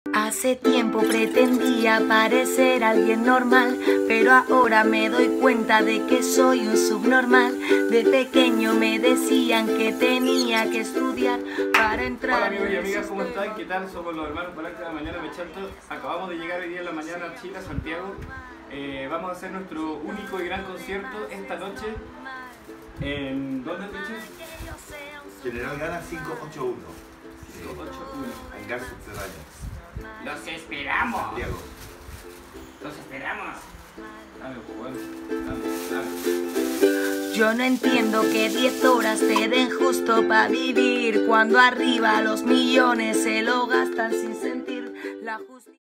Hace tiempo pretendía parecer alguien normal, pero ahora me doy cuenta de que soy un subnormal. De pequeño me decían que tenía que estudiar para entrar. Hola amigos y amigas, ¿cómo están? ¿Qué tal? Somos los hermanos Palanca de la Mañana Mechalto. Acabamos de llegar hoy día en la mañana a Chile, Santiago. Vamos a hacer nuestro único y gran concierto esta noche. ¿En dónde, Pichi? General Gana 581. 581. Hangar subterráneo. ¡Los esperamos! Santiago. ¡Los esperamos! Dame, pues bueno. Dame. Yo no entiendo que 10 horas te den justo para vivir, cuando arriba los millones se lo gastan sin sentir la justicia.